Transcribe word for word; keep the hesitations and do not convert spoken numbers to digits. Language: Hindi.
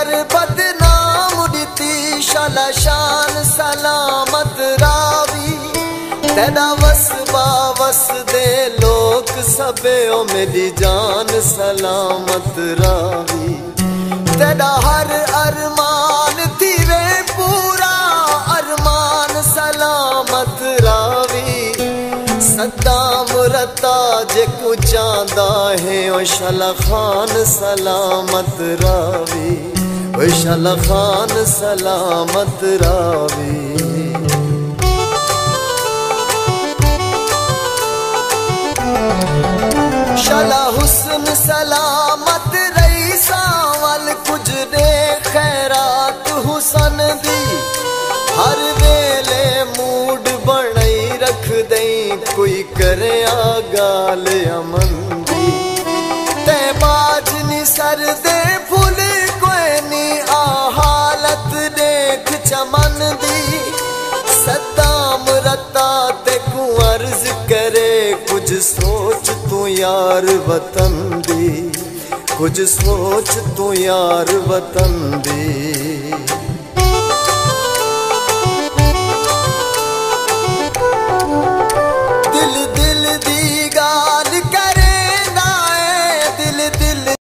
पर बदनाम दिती शाला शान सलामत रावी तेरा वसबा वस दे लोग सबे ओ मेरी जान सलामत रावी तेरा हर अरमान थीवे पूरा अरमान सलामत रावी सद्दाम रता जे को चांदा है ओ शाला खान सलामत रावी ओ शाला खान सलामत रावी शाला हुस्न सलामत रही सावल कुछ दे खैरात हुसन दी हर वेले मूड बनाई रख दई कोई करे आ गाल अमन दी ते बाज नी सर दे फुल कोई नी आ हालत देख चमन दी सद्दाम रता ते को अर्ज करे कुछ सोच तू यार वतन दी कुछ सोच तू यार वतन दी।